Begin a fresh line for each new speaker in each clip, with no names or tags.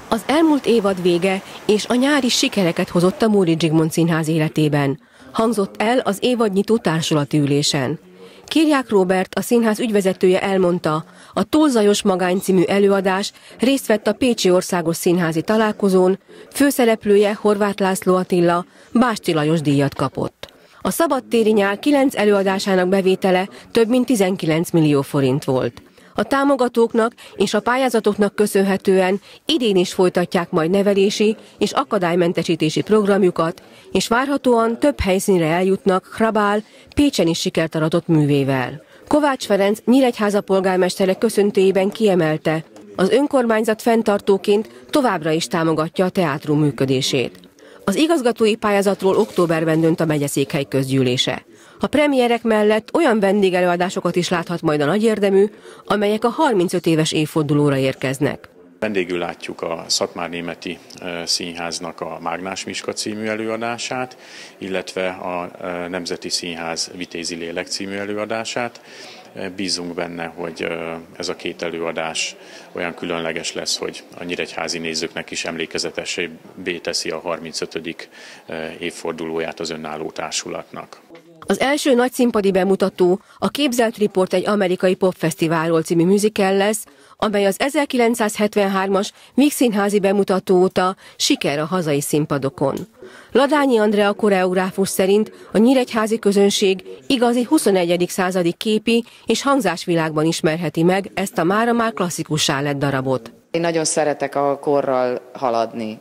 Az elmúlt évad vége és a nyári sikereket hozott a Móricz Zsigmond Színház életében. Hangzott el az évadnyitó társulati ülésen. Kiriák Róbert, a színház ügyvezetője elmondta, a Túl zajos magány című előadás részt vett a Pécsi Országos Színházi Találkozón, főszereplője Horváth László Attila Bástyi Lajos díjat kapott. A szabadtéri nyár 9 előadásának bevétele több mint 19 millió forint volt. A támogatóknak és a pályázatoknak köszönhetően idén is folytatják majd nevelési és akadálymentesítési programjukat, és várhatóan több helyszínre eljutnak Hrabál Pécsen is sikert aratott művével. Kovács Ferenc Nyíregyháza polgármestere köszöntőjében kiemelte, az önkormányzat fenntartóként továbbra is támogatja a teátrum működését. Az igazgatói pályázatról októberben dönt a megyeszékhely közgyűlése. A premierek mellett olyan vendégelőadásokat is láthat majd a nagyérdemű, amelyek a 35 éves évfordulóra érkeznek.
Vendégül látjuk a Szatmárnémeti Színháznak a Mágnás Miska című előadását, illetve a Nemzeti Színház Vitézi Lélek című előadását. Bízunk benne, hogy ez a 2 előadás olyan különleges lesz, hogy a nyíregyházi nézőknek is emlékezetesebbé teszi a 35. évfordulóját az önálló társulatnak.
Az első nagyszínpadi bemutató a Képzelt Riport egy amerikai popfesztiválról című musical lesz, amely az 1973-as Vígszínházi bemutató óta siker a hazai színpadokon. Ladányi Andrea koreográfus szerint a nyíregyházi közönség igazi 21. századi képi és hangzásvilágban ismerheti meg ezt a mára már klasszikussá lett darabot.
Én nagyon szeretek a korral haladni.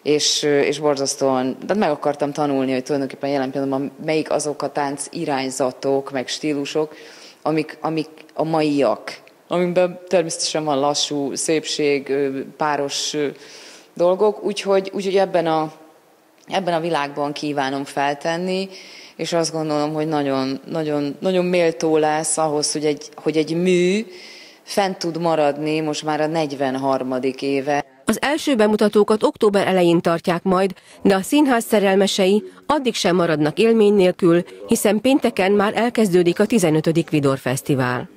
És borzasztóan, de meg akartam tanulni, hogy tulajdonképpen jelen pillanatban melyik azok a tánc irányzatok, meg stílusok, amik a maiak, amikben természetesen van lassú, szépség, páros dolgok, úgyhogy ebben a világban kívánom feltenni, és azt gondolom, hogy nagyon méltó lesz ahhoz, hogy egy mű fent tud maradni most már a 43. éve.
Az első bemutatókat október elején tartják majd, de a színház szerelmesei addig sem maradnak élmény nélkül, hiszen pénteken már elkezdődik a 15. Vidor Fesztivál.